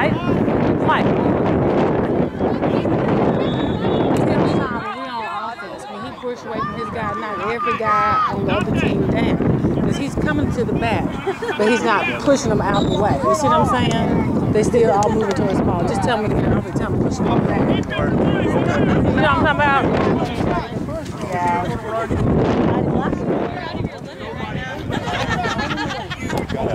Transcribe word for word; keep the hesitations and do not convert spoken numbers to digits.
right? Mike. When he pushed away from his guy, knocked every guy on the other team down. Because he's coming to the back, but he's not pushing them out the way. You see what I'm saying? They still all moving towards the ball. Just tell me again, every time push them back. You know what I'm talking about? Yeah.